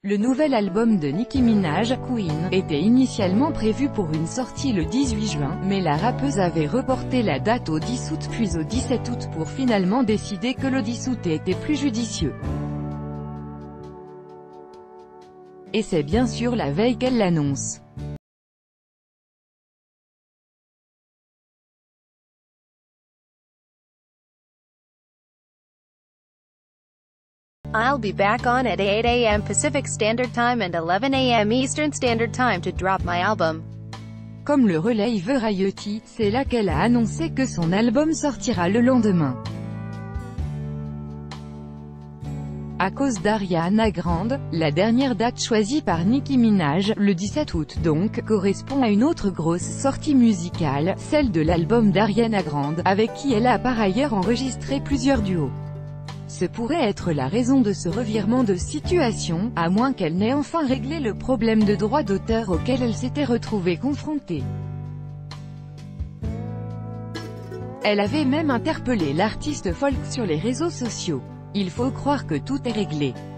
Le nouvel album de Nicki Minaj, Queen, était initialement prévu pour une sortie le 18 juin, mais la rappeuse avait reporté la date au 10 août puis au 17 août pour finalement décider que le 10 août était plus judicieux. Et c'est bien sûr la veille qu'elle l'annonce. I'll be back on at 8 a.m. Pacific Standard Time and 11 a.m. Eastern Standard Time to drop my album. Comme le relaie Variety, c'est là qu'elle a annoncé que son album sortira le lendemain. À cause d'Ariana Grande, la dernière date choisie par Nicki Minaj, le 17 août donc, correspond à une autre grosse sortie musicale, celle de l'album d'Ariana Grande, avec qui elle a par ailleurs enregistré plusieurs duos. Ce pourrait être la raison de ce revirement de situation, à moins qu'elle n'ait enfin réglé le problème de droit d'auteur auquel elle s'était retrouvée confrontée. Elle avait même interpellé l'artiste folk sur les réseaux sociaux. Il faut croire que tout est réglé.